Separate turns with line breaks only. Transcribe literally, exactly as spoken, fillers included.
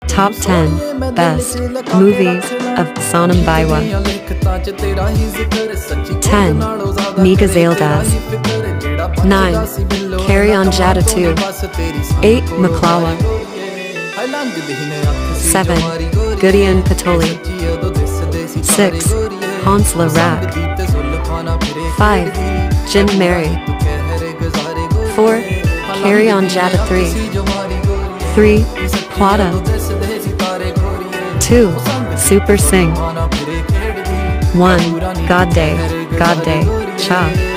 Top ten Best Movies of Sonam Bajwa. ten. Megaproyectos. nine. Carry On Jada two. eight. Maklawa. seven. Gudian Patoli. six. Hansla Rak. five. Jim Mary. four. Carry On Jada three. three. Quada. two. Super Sing. one. God Day, God Day, Cha.